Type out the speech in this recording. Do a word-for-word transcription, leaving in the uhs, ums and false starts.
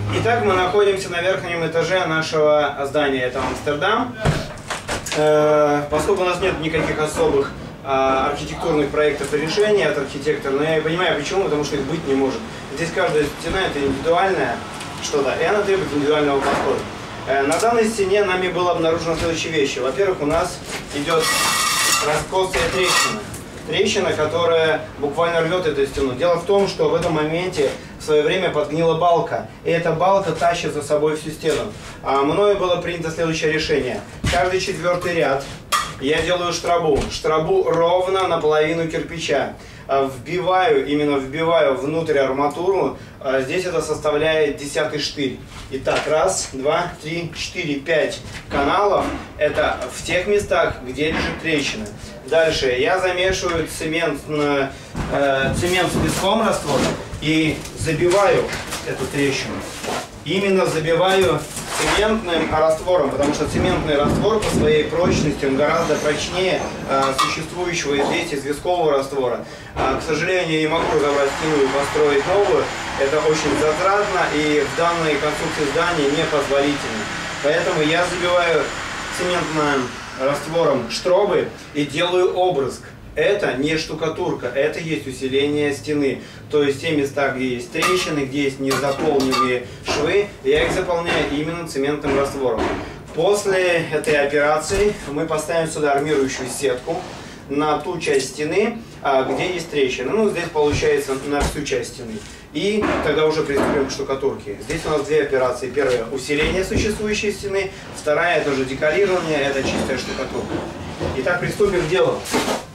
Итак, мы находимся на верхнем этаже нашего здания, это Амстердам. Э, поскольку у нас нет никаких особых э, архитектурных проектов и решений от архитектора, но я и понимаю почему, потому что их быть не может. Здесь каждая стена это индивидуальная что-то, и она требует индивидуального подхода. Э, на данной стене нами было обнаружено следующие вещи. Во-первых, у нас идет раскосая трещина. Трещина, которая буквально рвет эту стену. Дело в том, что в этом моменте в свое время подгнила балка. И эта балка тащит за собой всю стену. А мною было принято следующее решение. Каждый четвертый ряд я делаю штрабу. Штрабу ровно наполовину кирпича. Вбиваю, именно вбиваю внутрь арматуру. Здесь это составляет десятый штырь. Итак, раз, два, три, четыре, пять каналов. Это в тех местах, где лежит трещина. Дальше я замешиваю цемент, э, цемент с песком раствор и забиваю эту трещину. Именно забиваю цементным раствором, потому что цементный раствор по своей прочности он гораздо прочнее э, существующего здесь известкового раствора. Э, к сожалению, я не могу разобрать стену и построить новую. Это очень затратно и в данной конструкции здания непозволительно. Поэтому я забиваю цементным раствором штробы и делаю обрызг. Это не штукатурка, это есть усиление стены. То есть те места, где есть трещины, где есть незаполненные швы, я их заполняю именно цементным раствором. После этой операции мы поставим сюда армирующую сетку на ту часть стены, где есть трещины. Ну, здесь получается на всю часть стены. И тогда уже приступим к штукатурке. Здесь у нас две операции. Первая – усиление существующей стены. Вторая – это уже декорирование, это чистая штукатурка. Итак, приступим к делу.